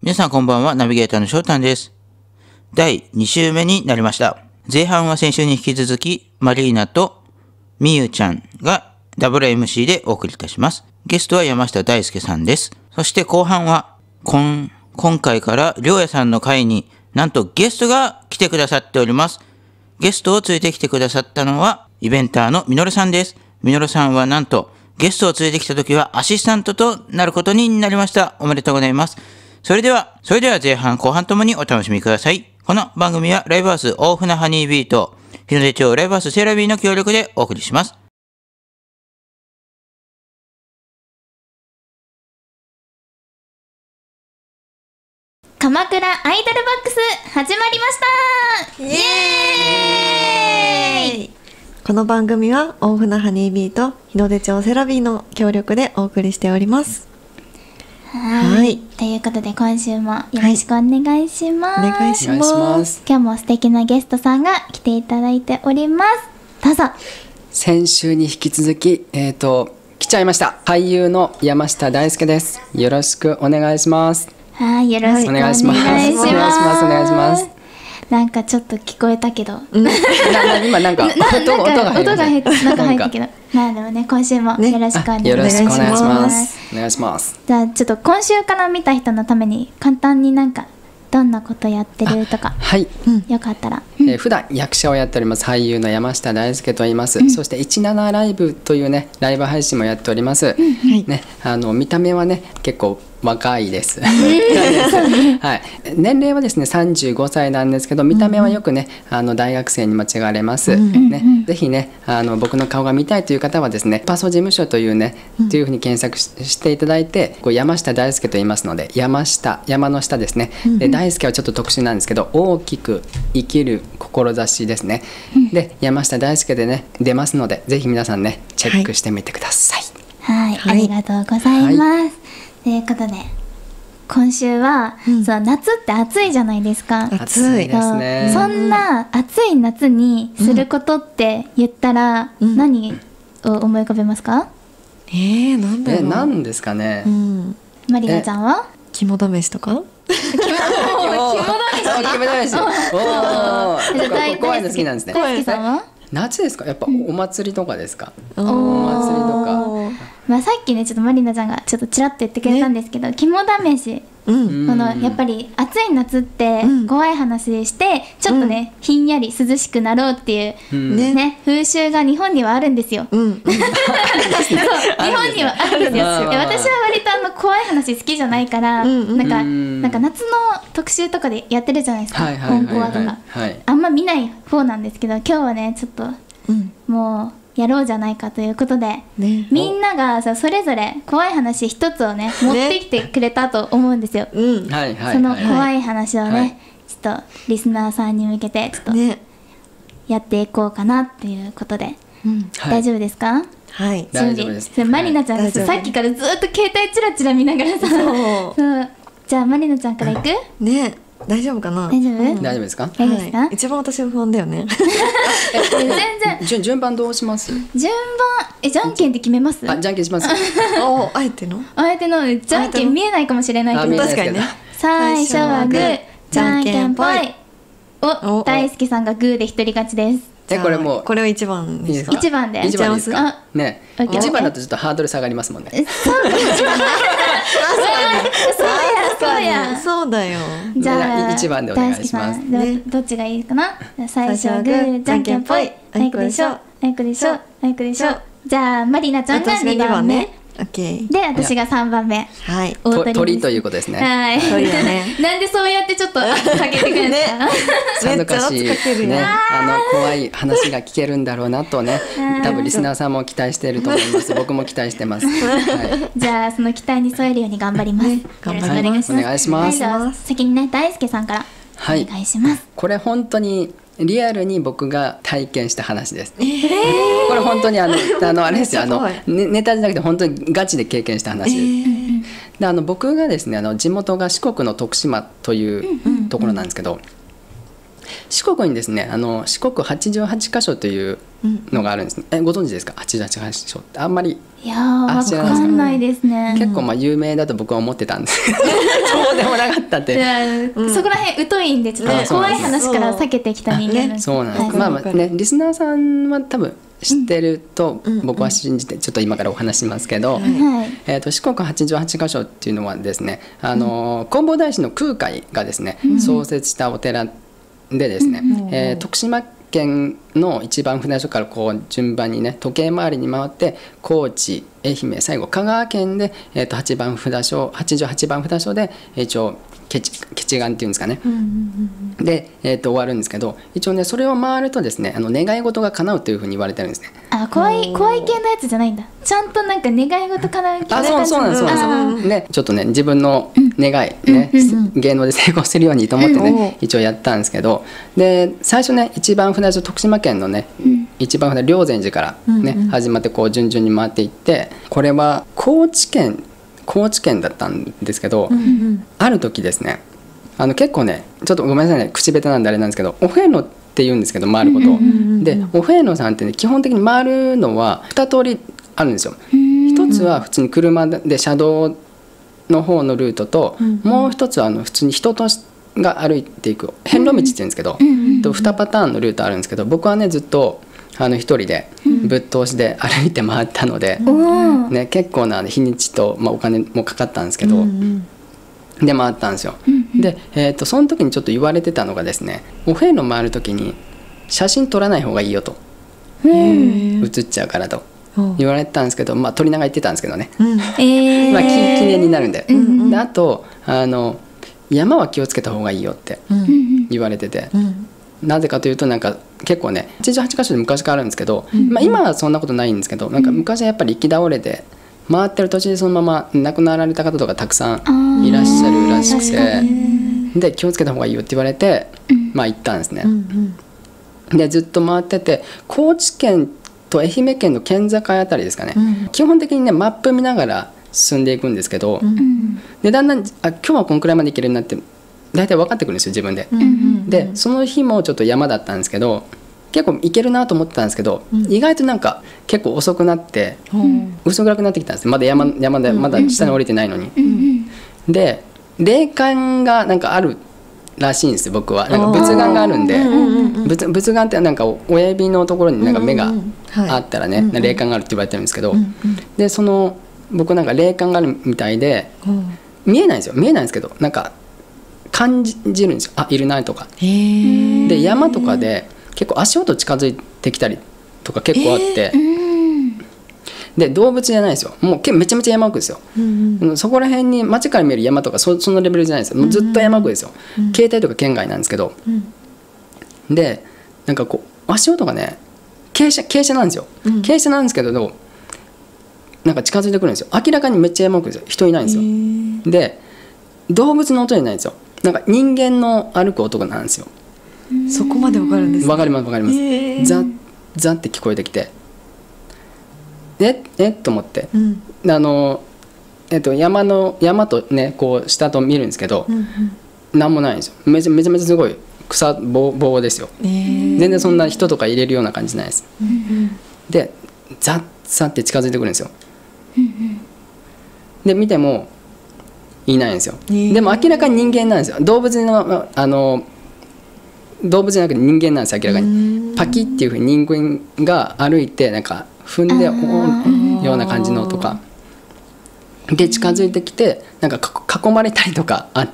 皆さんこんばんは、ナビゲーターの翔太です。第2週目になりました。前半は先週に引き続き、マリーナとみゆちゃんがダブル MC でお送りいたします。ゲストは山下大輔さんです。そして後半は、今回からりょうやさんの会になんとゲストが来てくださっております。ゲストを連れてきてくださったのは、イベンターのみのるさんです。みのるさんはなんと、ゲストを連れてきた時はアシスタントとなることになりました。おめでとうございます。それでは前半後半ともにお楽しみください。この番組はライブハウス大船ハニービート、日の出町ライブハウスセラビーの協力でお送りします。 鎌倉アイドルボックス始まりました。イエーイ。 この番組は大船ハニービート、日の出町セラビーの協力でお送りしております。 はい、ということで今週もよろしくお願いします。 お願いします。 今日も素敵なゲストさんが来ていただいております。どうぞ。 先週に引き続き来ちゃいました。俳優の山下大輔です。よろしくお願いします。 はい、よろしくお願いします。 お願いします。 なんかちょっと聞こえたけど、 今なんか音が入ったけど、まあでもね、今週もよろしくお願いします。 お願いします。 じゃあちょっと今週から見た人のために簡単になんかどんなことやってるとか、 はい、 よかったら。 普段役者をやっております俳優の山下大輔と言います。そして17ライブというねライブ配信もやっております。ね、見た目はね結構若いです。はい、年齢はですね35歳なんですけど、見た目はよくね大学生に間違われます。ね、ぜひね僕の顔が見たいという方はですねパソ事務所というねというふうに検索していただいて、山下大輔と言いますので、山の下ですね。で大輔はちょっと特殊なんですけど、大きく生きる志ですね。で山下大輔でね出ますので、ぜひ皆さんねチェックしてみてください。 はい、ありがとうございます。ということで今週は、そう夏って暑いじゃないですか。 暑いですね。 そんな暑い夏にすることって言ったら、何を思い浮かべますか？ なんだろう。 何ですかね。 マリナちゃんは？ 肝試しとか？ 肝試し。怖いの好きなんですね。 大輔さんは？ 夏ですか？やっぱお祭りとかですか？お祭りとか。 まあさっきねちょっとマリナちゃんがちょっとちらっと言ってくれたんですけど、肝試し。やっぱり暑い夏って怖い話してちょっとねひんやり涼しくなろうっていうね風習が日本にはあるんですよ。日本にはあるんですよ。私は割と怖い話好きじゃないから、なんか夏の特集とかでやってるじゃないですか、本コアとか。あんま見ない方なんですけど、今日はねちょっともうやろうじゃないかということで、みんながそれぞれ怖い話一つをね持ってきてくれたと思うんですよ。その怖い話をねちょっとリスナーさんに向けてちょっとやっていこうかなっていうことで、大丈夫ですか？ はい、 大丈夫です。 マリナちゃんがさっきからずっと携帯チラチラ見ながらさ、じゃあマリナちゃんからいく？ ね、大丈夫かな？ 大丈夫？ 大丈夫ですか？ 一番私不安だよね。 全然。 順番どうします？ 順番じゃんけんで決めます？ じゃんけんします。 あえてのじゃんけん見えないかもしれないけど、 確かにね。 最初はグー、じゃんけんぽい。大輔さんがグーで一人勝ちです。 これもこれを一番ですか？ 一番で。 一番ですか？ね、一番だとちょっとハードル下がりますもんね。 そうだよ。 じゃあ一番でお願いします。 どっちがいいかな？最初はグー、じゃんけんぽい。あいこでしょ、あいこでしょ、あいこでしょ。じゃあマリナちゃんが2番目で、私が3番目。 はい。 鳥ということですね。 はい。 鳥だね。 なんでそうやってちょっとかけてくるんですか？ さぞかしね、怖い話が聞けるんだろうなとね、多分リスナーさんも期待していると思います。僕も期待してます。 じゃあその期待に添えるように頑張ります。よろしくお願いします。 お願いします。 じゃあ先にね大輔さんからお願いします。 これ本当にリアルに僕が体験した話です。これ本当にあれですよ、ネタじゃなくて本当にガチで経験した話です。で僕がですね地元が四国の徳島というところなんですけど、 四国にですね四国88カ所というのがあるんですね。ご存知ですか88カ所ってあんまり。 いやーわ知らないですかかんないですね。 結構有名だと僕は思ってたんですけどそうでもなかったって。 いやそこら辺疎いんでちょっと怖い話から避けてきた人間なんで。 そうなんです、 はいまあまあねリスナーさんは多分知ってると僕は信じてちょっと今からお話しますけど、 はい四国88カ所っていうのはですね弘法大師の空海がですね、創設したお寺でですね、徳島県の一番札所からこう順番にね時計回りに回って高知愛媛最後香川県で、8番札所88番札所で一応結願っていうんですかね、で、終わるんですけど一応ねそれを回るとですね願い事が叶うというふうに言われてるんですね。 あ怖い系のやつじゃないんだ。ちゃんとなんか願い事叶う系のあ感じ。 そうなんですそうなんです、ね、ちょっとね自分の願い、ね芸能で成功するようにと思ってね、一応やったんですけどで最初ね一番札所徳島県のね、一番札霊山寺からね、始まってこう順々に回っていってこれは高知県だったんですけど、ある時ですね結構ねちょっとごめんなさいね口下手なんであれなんですけどお遍路って言うんですけど回ることを、でお遍路さんってね基本的に回るのは2通りあるんですよ。一つは普通に車で車道の方のルートと、もう一つは普通に人とが歩いていく遍路道って言うんですけど、2パターンのルートあるんですけど僕はねずっと一人でぶっ通しで歩いて回ったので、ね、結構な日にちと、お金もかかったんですけど、で回ったんですよ。で、その時にちょっと言われてたのがですねお遍路回る時に写真撮らない方がいいよと、写っちゃうからと言われてたんですけど、撮りながら言ってたんですけどね、記念になるんで、であと山は気をつけた方がいいよって言われてて、なぜかというとなんか結構ね88カ所で昔からあるんですけど、今はそんなことないんですけどなんか昔はやっぱり行き倒れで回ってる途中でそのまま亡くなられた方とかたくさんいらっしゃるらしくて、で気をつけた方がいいよって言われて行ったんですね。でずっと回ってて高知県と愛媛県の県境あたりですかね、基本的にねマップ見ながら進んでいくんですけど、でだんだん今日はこんくらいまで行けるようになって大体分かってくるんですよ自分で。でその日もちょっと山だったんですけど結構行けるなと思ってたんですけど、意外となんか結構遅くなって薄暗くなってきたんです。まだ山でまだ下に降りてないのに。で霊感がなんかあるらしいんですよ僕は。なんか仏眼があるんで、仏眼ってなんか親指のところになんか目があったらね、霊感があるって言われてるんですけど、でその僕なんか霊感があるみたいで、見えないんですけどなんか感じるんですよ。あいるなとか。で山とかで結構足音近づいてきたりとか結構あって、で動物じゃないですよ。もうめちゃめちゃ山奥ですよ。そこら辺に街から見える山とかそのレベルじゃないですよ。もうずっと山奥ですよ。携帯とか県外なんですけど、でなんかこう足音がね傾斜なんですよ。傾斜なんですけどなんか近づいてくるんですよ。明らかにめっちゃ山奥ですよ。人いないんですよ。で動物の音じゃないんですよ。なんか人間の歩く音なんですよ。 そこまでわかるんですね。 わかります。ザッザッって聞こえてきて、と思って、山とねこう下と見るんですけど、なんもないんですよ。めちゃめちゃすごい棒ですよ。全然そんな人とか入れるような感じないです。でザッザッって近づいてくるんですよ。で見てもいないんですよ。でも明らかに人間なんですよ。動物じゃなくて人間なんですよ。明らかにパキッっていうふうに人間が歩いてなんか踏んでような感じのとかで近づいてきてなんか囲まれたりとかあって、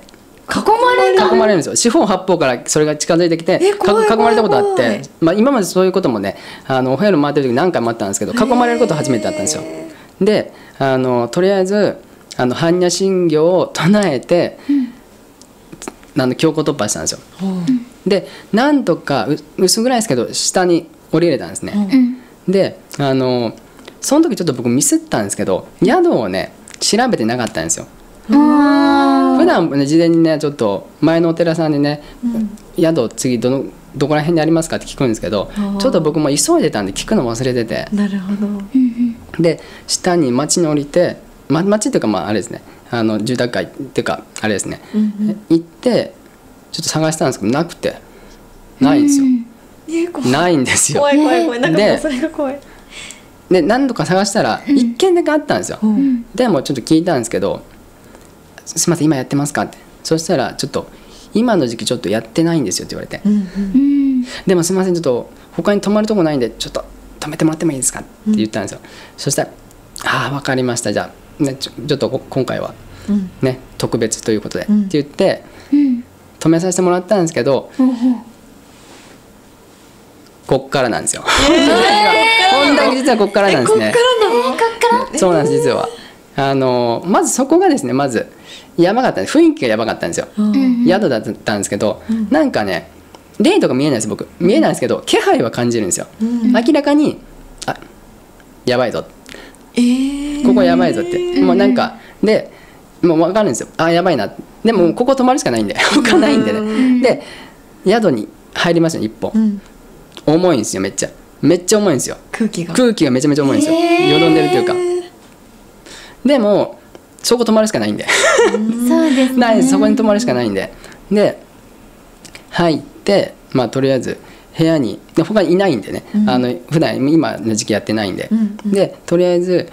囲まれるんですよ。四方八方からそれが近づいてきて囲まれたことあって、今までそういうこともねお部屋の回ってる時何回もあったんですけど囲まれること初めてだったんですよ。でとりあえず般若心経を唱えて、強行突破したんですよ。でなんとか薄暗いですけど下に降りれたんですね。でその時ちょっと僕ミスったんですけど宿をね調べてなかったんですよ。普段ね事前にねちょっと前のお寺さんでね、宿次どこら辺にありますかって聞くんですけど、ちょっと僕も急いでたんで聞くの忘れてて。 なるほど。 で下に町に降りて町っていうかあれですね住宅街っていうかあれですね、行ってちょっと探したんですけどなくて、 ないんですよ。 怖いないんですよ。 怖い怖い怖い、なんかもうでそれが怖い。 で何度か探したら1件だけあったんですよ。でもちょっと聞いたんですけど「すいません今やってますか?」って。そしたら「ちょっと今の時期ちょっとやってないんですよ」って言われて「でもすいませんちょっと他に泊まるとこないんでちょっと泊めてもらってもいいですか?」って言ったんですよ。そしたら「ああ分かりましたじゃあ、ね、ちょっと今回は、ね、特別ということで」って言って泊めさせてもらったんですけど、こっからなんですよ。本題実はこっからなんですね。そうなんです実は。まずそこがですねまずやばかったんです。雰囲気がやばかったんですよ。宿だったんですけど、なんかね霊とか見えないです僕。見えないですけど気配は感じるんですよ。明らかにあやばいぞ。ここやばいぞって。もうなんかでもう分かるんですよ。あやばいな。でもここ泊まるしかないんで他ないんでね。で宿に入りますよ一歩。重いんですよめっちゃ重いんですよ。空気がめちゃめちゃ重いんですよ。よどんでるというか。でもそこ泊まるしかないんでそうですね。 ないですそこに泊まるしかないんでで入ってまあとりあえず部屋にで他にいないんでね、普段今の時期やってないんで、でとりあえず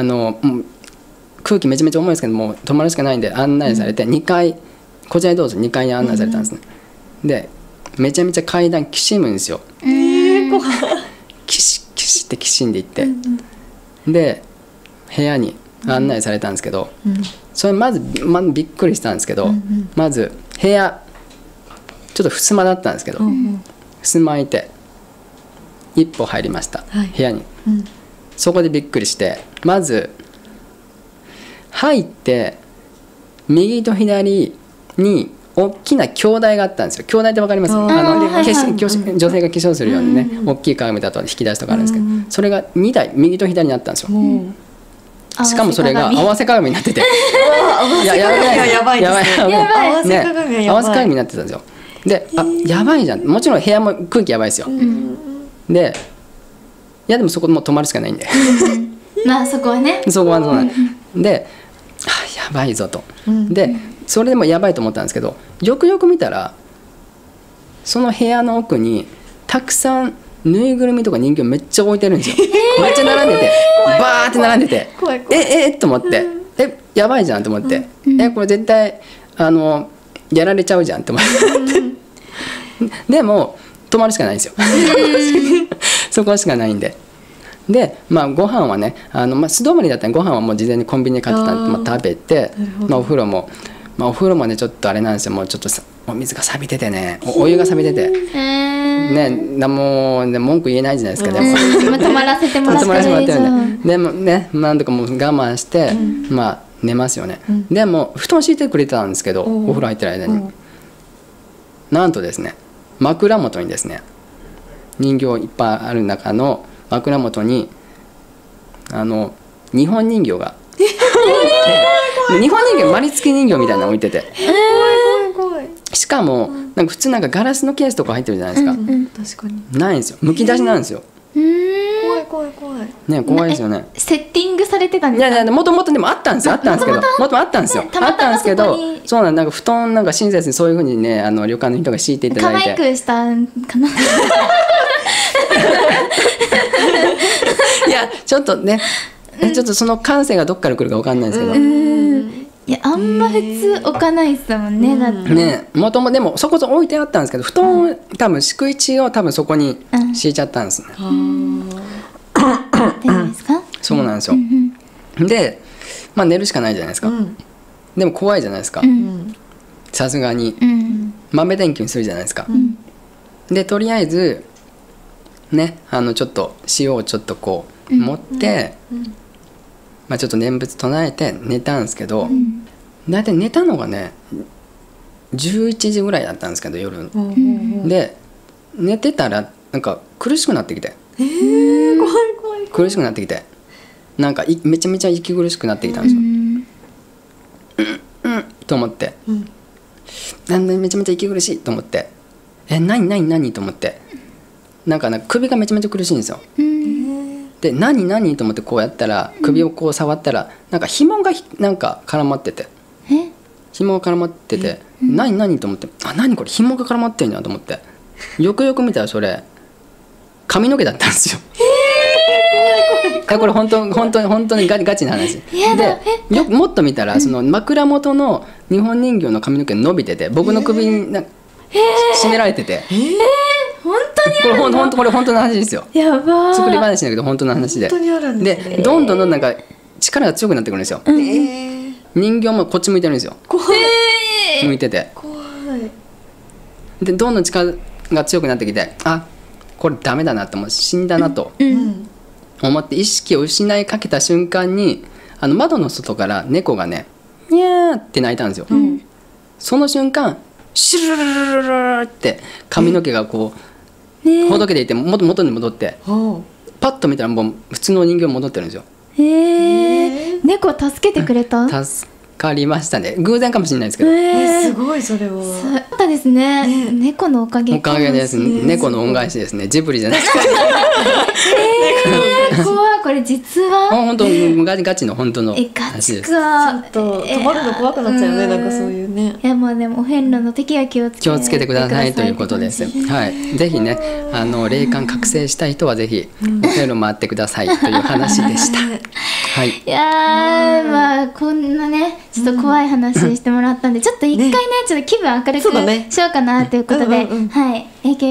空気めちゃめちゃ重いですけども泊まるしかないんで案内されて2階こちらにどうぞ2階に案内されたんですね。でめちゃめちゃ階段きしむんですよ。きしってきしんでいって、で部屋に案内されたんですけど、それまずびっくりしたんですけど、まず部屋ちょっと襖だったんですけど、襖開いて一歩入りました、部屋に、そこでびっくりして、まず入って右と左に大きな鏡台があったんですよ。鏡台ってわかります？女性が化粧するようにね、大きい鏡だと引き出しとかあるんですけど、それが2台右と左にあったんですよ。しかもそれが合わせ鏡になっててやばいですね。 合わせ鏡になってたんですよ。でやばいじゃん。もちろん部屋も空気やばいですよ。でいやでもそこもう泊まるしかないんでまあそこはねそこはそうなんでやばいぞと。でそれでもやばいと思ったんですけど、よくよく見たらその部屋の奥にたくさんぬいぐるみとか人形めっちゃ置いてるんですよ。めっちゃ並んでてバーって並んでてと思ってやばいじゃんと思ってこれ絶対やられちゃうじゃんって思ってでも泊まるしかないんですよそこしかないんで。でまあご飯はね素泊まりだったらご飯はもう事前にコンビニで買ってたんで、食べて、お風呂もねちょっとあれなんですよ。もうちょっとお水が錆びててね、お湯が錆びててね、もうね文句言えないじゃないですか。でも泊まらせてもらってるんで、でもねなんとかもう我慢してまあ寝ますよね。でも布団敷いてくれたんですけど、お風呂入ってる間になんとですね枕元にですね人形いっぱいある中の枕元に日本人形が日本人形丸付き人形みたいなの置いてて、しかもなんか普通なんかガラスのケースとか入ってるじゃないですか。 確かにないんですよ。むき出しなんですよ。 怖いね怖いですよね。 セッティングされてたんですか？ いやもともとでもあったんですよ。あったんですけどもともあったんですよ。あったんですけど、そうなんか布団なんか親切にそういう風にね旅館の人が敷いていただいて可愛くしたんかな。 いやちょっとねちょっとその感性がどっから来るか分かんないですけど、 いやあんま普通置かないですもんね。だってねもともでもそこそ置いてあったんですけど、布団多分敷く位置を多分そこに敷いちゃったんですね。 っていうんですか？ そうなんですよ。でまあ寝るしかないじゃないですか。でも怖いじゃないですか。さすがに豆電球にするじゃないですか。でとりあえずねちょっと塩をちょっとこう持って、まあ、ちょっと念仏唱えて寝たんですけど、大体寝たのがね11時ぐらいだったんですけど夜、で寝てたらなんか苦しくなってきて、苦しくなってきてなんかめちゃめちゃ息苦しくなってきたんですよ。と思って、なんでめちゃめちゃ息苦しいと思って、何と思って、なんか首がめちゃめちゃ苦しいんですよ。で何と思ってこうやったら首をこう触ったらなんか紐がなんか絡まってて、何と思って何これ紐が絡まってんじゃんと思って、 よくよく見たらそれ髪の毛だったんですよ。これ本当にガチな話で、もっと見たらその枕元の日本人形の髪の毛伸びてて、僕の首に締められてて、 本当にあるの？ これ本当の話ですよ。 やばー。 作り話だけど本当の話で、 本当にあるんですね。 でどんどんなんか力が強くなってくるんですよ。人形もこっち向いてるんですよ。 怖い。 向いてて、 怖い。 でどんどん力が強くなってきて、あ、これダメだなと思う、死んだなと思って意識を失いかけた瞬間に、窓の外から猫がねニャーって鳴いたんですよ。その瞬間シュルルルルルルって髪の毛がこうほどけていて元に戻って、パッと見たらもう普通の人形戻ってるんですよ。 猫助けてくれた？ 助かりましたね。偶然かもしれないですけど、 すごいそれは。 そうだですね。猫のおかげおかげです。猫の恩返しですね。ジブリじゃないですか。 怖い。これ実は本当ガチの本当の話です。 ちょっと止まるの怖くなっちゃうよね、なんかそういうね。 いやもうでもお遍路の時は気をつけてくださいということです。はい、ぜひね霊感覚醒したい人はぜひお遍路回ってくださいという話でした。はい。 いやまあこんなねちょっと怖い話してもらったんで、ちょっと一回ねちょっと気分明るくしようかなということで、はい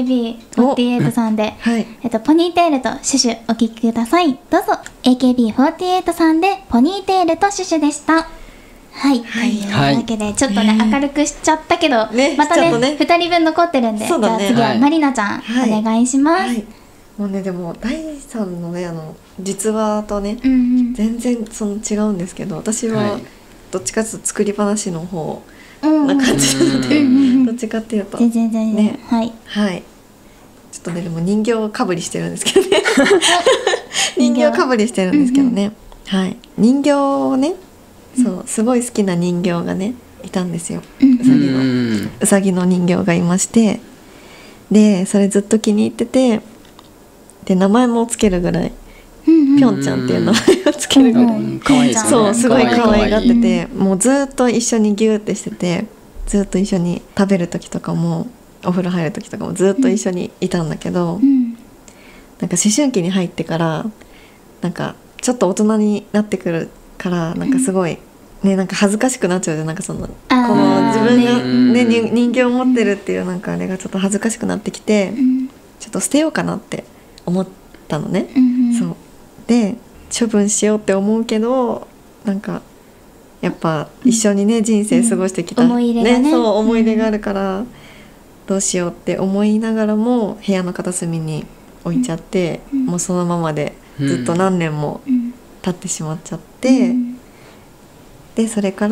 、AKB48 さんでポニーテールとシュシュお聴きください。どうぞ。 AKB48 さんでポニーテールとシュシュでした。はい、というわけでちょっとね明るくしちゃったけど、またね2人分残ってるんで、じゃあ次はまりなちゃんお願いします。 もうね、でも第3のね実話とね全然違うんですけど、私はどっちかというと作り話の方な感じなので、どっちかっていうと全然ね、はいちょっとねでも人形かぶりしてるんですけどね人形かぶりしてるんですけどね、はい、人形をね、そうすごい好きな人形がねいたんですよ。うさぎの人形がいまして、でそれずっと気に入ってて、で名前もつけるぐらい、ぴょんちゃんっていう名前をつけるぐらい、 可愛いですね。 そうすごい可愛がってて、もうずっと一緒にギューってしてて、ずっと一緒に食べる時とかもお風呂入る時とかもずっと一緒にいたんだけど、なんか思春期に入ってからなんかちょっと大人になってくるから、なんかすごいね、なんか恥ずかしくなっちゃうじゃん。なんかこの自分がね人形を持ってるっていうなんかあれがちょっと恥ずかしくなってきて、ちょっと捨てようかなって思ったのね。そうで処分しようって思うけど、なんかやっぱ一緒にね人生過ごしてきた、 思い入れがね、 そう思い入れがあるから、どうしようって思いながらも部屋の片隅に置いちゃって、もうそのままでずっと何年も経ってしまっちゃって、でそれから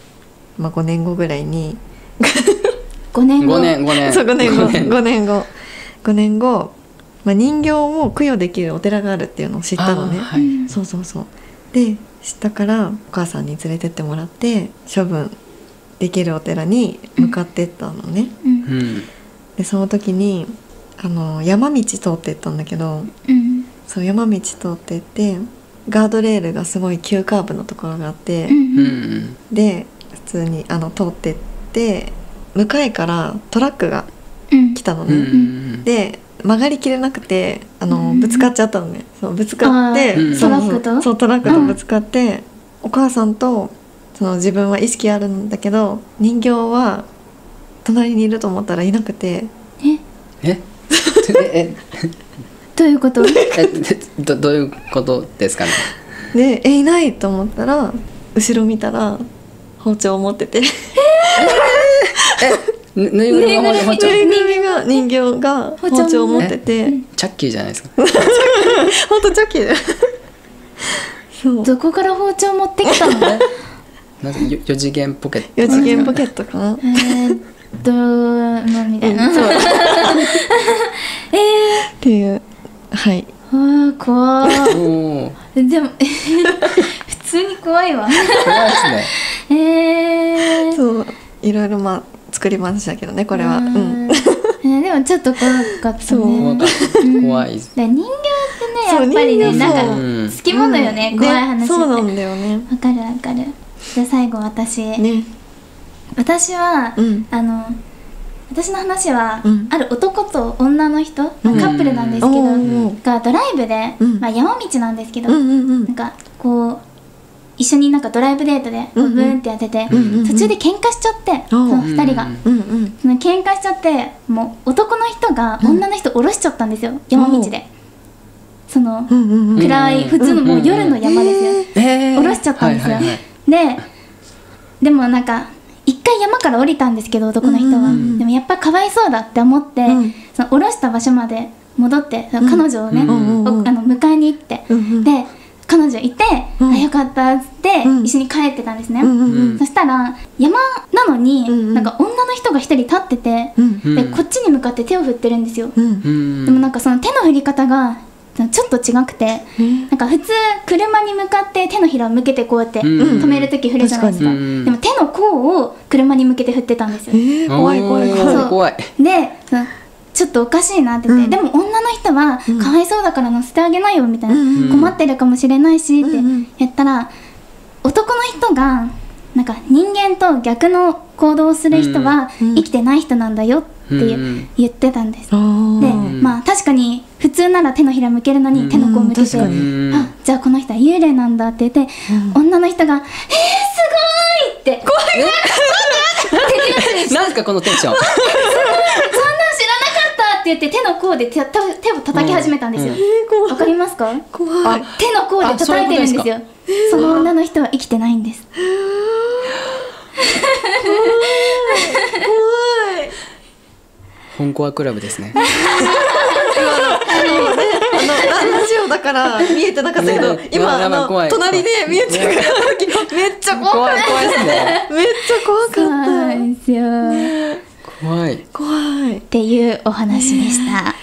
、5年後ぐらいに 5年後人形を供養できるお寺があるっていうのを知ったのね。そうで知ったからお母さんに連れてってもらって処分できるお寺に向かってったのね。でその時に山道通ってったんだけど、そう山道通ってってガードレールがすごい急カーブのところがあって、で普通に通ってって向かいからトラックが来たのね。で曲がりきれなくてぶつかっちゃったのね。そうぶつかってトラックとぶつかって、お母さんと自分は意識あるんだけど人形は隣にいると思ったらいなくて、 どういうこと？ どういうことですかね。 でいないと思ったら後ろ見たら包丁を持っててぬいぐるみが包丁、 人形が包丁を持ってて、 チャッキーじゃないですか。 本当チャッキーだよ。そうどこから包丁持ってきたの？ なんか4次元ポケット。 4次元ポケットかな。 みたいな。 っていうはい怖い。でも普通に怖いわ。 怖いですね。 そういろいろ作り話だけどねこれは。 でもちょっと怖かったね。 怖いです。 人形ってねやっぱりねなんか好きものよね、怖い話って。 そうなんだよね。 わかる。じゃあ最後私は私の話は、 うんある男と女の人、カップルなんですけど、がドライブで、山道なんですけど、なんかこう一緒になんかドライブデートでブーンってやってて、途中で喧嘩しちゃって、その2人が、その喧嘩しちゃって、もう男の人が女の人降ろしちゃったんですよ、山道で。その暗い普通のもう夜の山ですよ、降ろしちゃったんですよ。でもなんか一回山から降りたんですけど、男の人は、でもやっぱかわいそうだって思って、その降ろした場所まで戻って、彼女をね、迎えに行って、で彼女いて、あ、よかったっつって一緒に帰ってたんですね。そしたら山なのに、なんか女の人が一人立ってて、でこっちに向かって手を振ってるんですよ。でもなんかその手の振り方がちょっと違くて、なんか普通車に向かって手のひらを向けてこうやって止めるとき振るじゃないですか。でも手の甲を車に向けて振ってたんですよ。 怖い怖い怖い。 でちょっとおかしいなって言って、でも女の人はかわいそうだから乗せてあげないよみたいな、困ってるかもしれないしって言ったら、男の人がなんか人間と逆の行動をする人は生きてない人なんだよって言ってたんです。で、まあ確かに普通なら手のひら向けるのに手の甲を向けて、あ、じゃあこの人は幽霊なんだって言って、女の人がすごいって怖いなんすかこのテンション。 そんなん知らなかったって言って手の甲で手を叩き始めたんですよ。わかりますか？ 怖い。 手の甲で叩いてるんですよ。その女の人は生きてないんです。怖い。 本コアクラブですね。 ラジオだから見えてなかったけど、今隣で見えてるからめっちゃ怖い。 怖いですね。 めっちゃ怖かった。 そうなんですよ。 怖い。 怖い。 っていうお話でした。はい、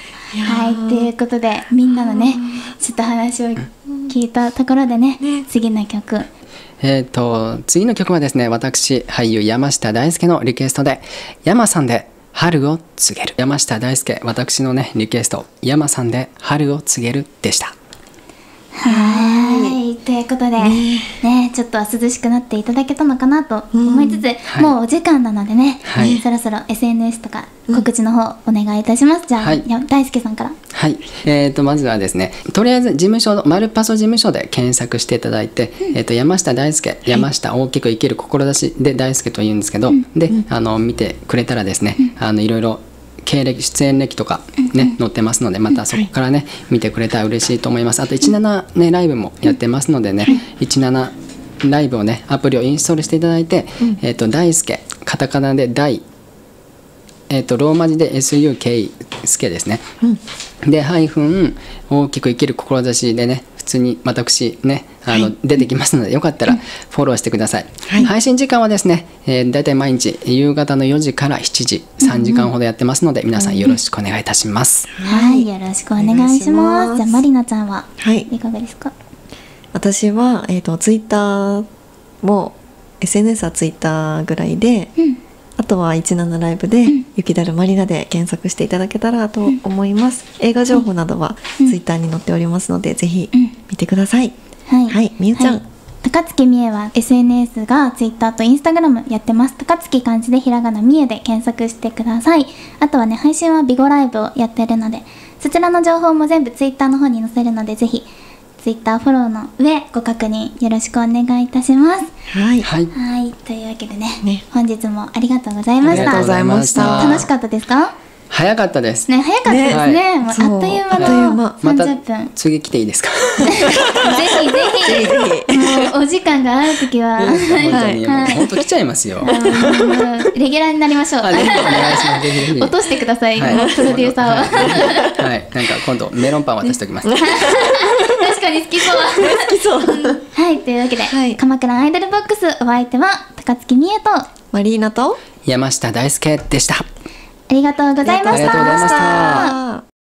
ということでみんなのねちょっと話を聞いたところでね、次の曲。 次の曲はですね、私俳優山下大輔のリクエストで、山さんで春を告げる。山下大輔、私のねリクエスト、山さんで春を告げるでした。 はい、ということで、ね、ちょっと涼しくなっていただけたのかなと思いつつ、もうお時間なのでね、そろそろ SNS とか告知の方お願いいたします。じゃあ、大輔さんから。 はい、まずはですね、とりあえず事務所のマルパソ事務所で検索していただいて、山下大輔、山下大きく生きる志で大輔というんですけど、で見てくれたらですね、いろいろ経歴、出演歴とかね、載ってますので、またそこからね見てくれたら嬉しいと思います。あと17ねライブもやってますのでね、17ライブをねアプリをインストールしていただいて、大輔、カタカナで大、ローマ字で SUK 助ですね、でハイフン大きく生きる志でね、普通に私ね出てきますので、よかったらフォローしてください。配信時間はですね、だいたい毎日夕方の4時から7時、3時間ほどやってますので、皆さんよろしくお願いいたします。 はい、よろしくお願いします。じゃあマリナちゃんはいかがですか？ 私はツイッターも SNS はツイッターぐらいで、あとは17ライブで雪だるまりなで検索していただけたらと思います。映画情報などはツイッターに載っておりますので、ぜひ見てください。はい、みゆちゃん。 高槻みえは SNS が Twitter と Instagram やってます。高槻漢字でひらがなみえで検索してください。あとはね、配信はビゴライブをやってるので、そちらの情報も全部 Twitter の方に載せるので、ぜひ Twitter フォローの上ご確認よろしくお願いいたします。 はい、 というわけでね、本日もありがとうございました。 ありがとうございました。 楽しかったですか？ 早かったですね、早かったですね。もうあっという間の30分。 また次来ていいですか？ ぜひぜひ。もうお時間が合うときは本当来ちゃいますよ。 レギュラーになりましょう。 お願いします。ぜひ落としてください。プロデューサーは。 はい、なんか今度メロンパン渡しておきます。 確かに好きそう。はい、というわけで鎌倉アイドルボックス、お相手は高槻みえとマリーナと山下大輔でした。 ありがとうございました。 ありがとうございました。